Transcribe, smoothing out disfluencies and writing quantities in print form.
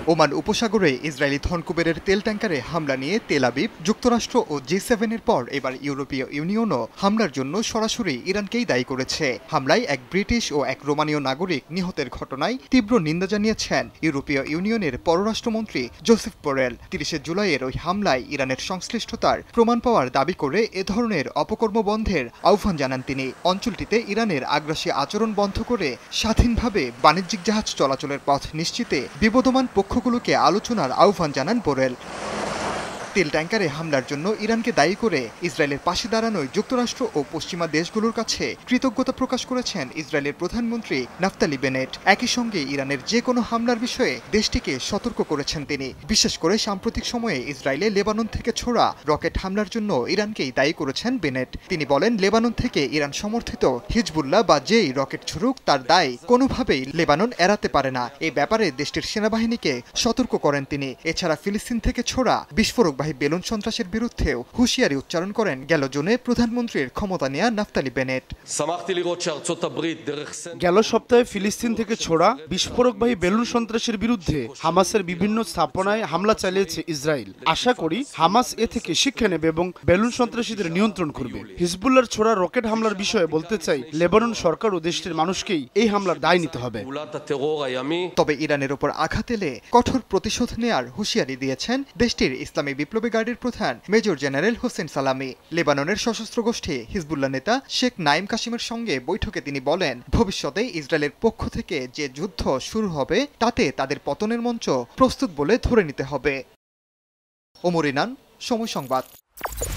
Oman উপসাগরে Israeli থনকুবেরের তেল ট্যাঙ্কারে হামলা নিয়ে তেল আবিব, যুক্তরাষ্ট্র ও G7-এর পর এবার ইউরোপীয় ইউনিয়নও হামলার জন্য সরাসরি ইরানকেই দায়ী করেছে। হামলায় এক ব্রিটিশ ও এক রোমানীয় নাগরিক নিহতের ঘটনায় তীব্র নিন্দা জানিয়েছেন ইউরোপীয় ইউনিয়নের পররাষ্ট্রমন্ত্রী জোসেফ বোরেল। ৩০ জুলাইয়ের ওই হামলায় ইরানের সংশ্লিষ্টতার প্রমাণ পাওয়ার দাবি করে এ ধরনের অপকর্ম বন্ধের আহ্বান জানান তিনি। অঞ্চলটিতে ইরানের আগ্রাসী আচরণ বন্ধ করে স্বাধীনভাবে বাণিজ্যিক জাহাজ চলাচলের পথ নিশ্চিতে বিবদমান পক্ষগুলোকে আলোচনার আহ্বান জানান বোরেল। তেল ট্যাঙ্কারে হামলার জন্য ইরানকে দায়ী করে ইসরায়েলের পাশে দাঁড়ানোয় যুক্তরাষ্ট্র ও পশ্চিমা দেশগুলোর কাছে কৃতজ্ঞতা প্রকাশ করেছেন ইসরায়েলের প্রধানমন্ত্রী নাফতালি বেনেট। একই সঙ্গে ইরানের যে কোনো হামলার বিষয়ে দেশটিকে সতর্ক করেছেন তিনি। বিশেষ করে সাম্প্রতিক সময়ে ইসরায়েলে লেবানন থেকে ছোড়া রকেট হামলার জন্য ইরানকেই দায়ী করেছেন বেনেট। তিনি বলেন, লেবানন থেকে ইরান সমর্থিত হিজবুল্লাহ বা যেই রকেট ছুড়ুক তার দায় কোনোভাবেই লেবানন এড়াতে পারে না। এ ব্যাপারে দেশটির সেনাবাহিনীকে সতর্ক করেন তিনি। এছাড়া ফিলিস্তিন থেকে ছোড়া বিস্ফোরক বেলুন সন্ত্রাসের বিরুদ্ধেও হুঁশিয়ারি উচ্চারণ করেন গেল জুনে প্রধানমন্ত্রীর ক্ষমতা নেয়া নাফতালি বেনেট। গেল সপ্তাহে ফিলিস্তিন থেকে ছোড়া বিস্ফোরকবাহী বেলুন সন্ত্রাসের বিরুদ্ধে হামাসের বিভিন্ন স্থাপনায় হামলা চালিয়েছে ইসরায়েল। আশা করি হামাস এ থেকে শিক্ষা নেবে এবং বেলুন সন্ত্রাসীদের নিয়ন্ত্রণ করবে। হিজবুল্লাহর ছোড়া রকেট হামলার বিষয়ে বলতে চাই, লেবানন সরকার ও দেশটির মানুষকেই এই হামলার দায় নিতে হবে। তবে ইরানের উপর আঘাত এলে কঠোর প্রতিশোধ নেয়ার হুঁশিয়ারি দিয়েছেন দেশটির ইসলামী বিপ্লবী গার্ডের প্রধান মেজর জেনারেল হোসেন সালামি। লেবাননের সশস্ত্র গোষ্ঠী হিজবুল্লাহ নেতা শেখ নাইম কাসিমের সঙ্গে বৈঠকে তিনি বলেন, ভবিষ্যতে ইসরায়েলের পক্ষ থেকে যে যুদ্ধ শুরু হবে তাতে তাদের পতনের মঞ্চ প্রস্তুত বলে ধরে নিতে হবে। ওমর ইনান, সময় সংবাদ।